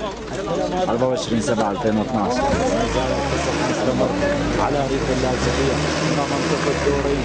24/7/2012. نستمر على ريف اللاذقية من منطقة دوري.